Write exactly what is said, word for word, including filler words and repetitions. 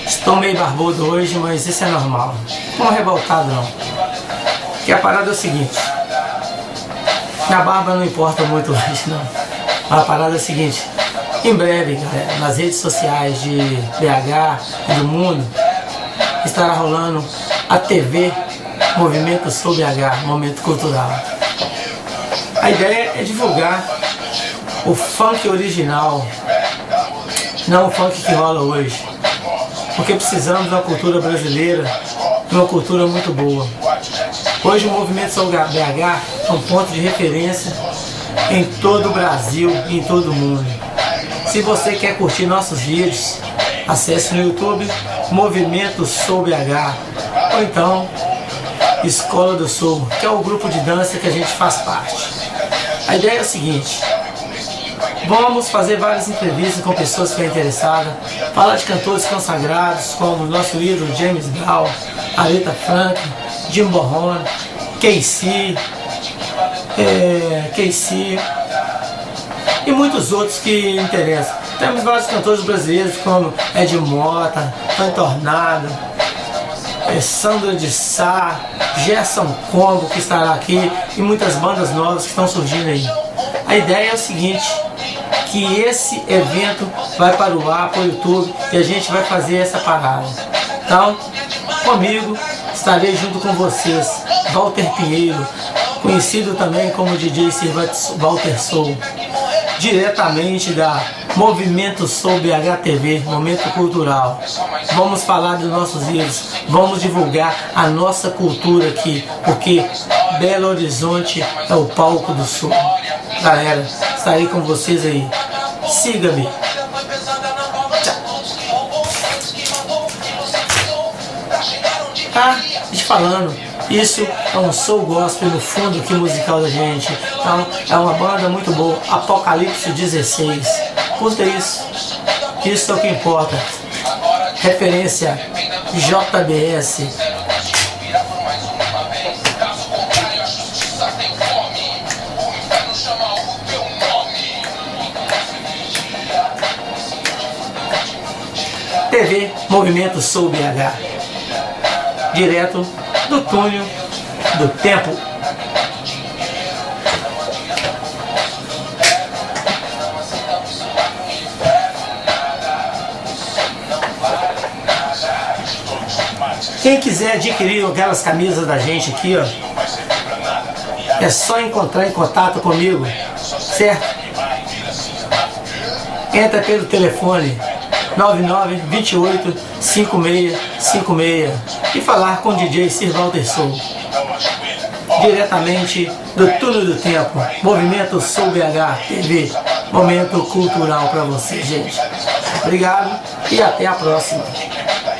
Estou meio barbudo hoje, mas isso é normal. Não é revoltado não. Que a parada é o seguinte. Na barba não importa muito hoje não. A parada é o seguinte. Em breve, galera, nas redes sociais de B H e do mundo, estará rolando a T V Movimento Sou B H, Momento Cultural. A ideia é divulgar o funk original, não o funk que rola hoje. Porque precisamos de uma cultura brasileira, de uma cultura muito boa. Hoje o Movimento Sou B H é um ponto de referência em todo o Brasil e em todo o mundo. Se você quer curtir nossos vídeos, acesse no YouTube Movimento Sou B H ou então Escola do Soul, que é o grupo de dança que a gente faz parte. A ideia é o seguinte: vamos fazer várias entrevistas com pessoas que estão interessadas, falar de cantores consagrados como o nosso ídolo James Brown, Aretha Franklin, Jim Bohon, K C, é, K C e muitos outros que interessam. Temos vários cantores brasileiros como Ed Mota, Tony Tornado, é, Sandra de Sá, Gerson Combo, que estará aqui, e muitas bandas novas que estão surgindo aí. A ideia é o seguinte: que esse evento vai para o ar, para o YouTube, e a gente vai fazer essa parada. Então, comigo, estarei junto com vocês, Walter Pinheiro, conhecido também como D J Sir Walter Soul, diretamente da Movimento Sou B H T V, Momento Cultural. Vamos falar dos nossos vídeos, vamos divulgar a nossa cultura aqui, porque Belo Horizonte é o palco do Sul. Galera, estarei com vocês aí. Siga-me. Ah, te falando, isso é um soul gospel no fundo aqui musical da gente. Então, é uma banda muito boa, Apocalipse dezesseis. Curta isso. Isso é o que importa. Referência J B S. T V Movimento Sou B H, direto do túnel do tempo. Quem quiser adquirir aquelas camisas da gente aqui, ó, é só encontrar em contato comigo, certo? Entra pelo telefone nove nove, dois oito, cinco seis cinco seis e falar com o D J Sir Walter Soul, diretamente do túnel do tempo. Movimento Sou B H T V, momento cultural para você, gente. Obrigado e até a próxima.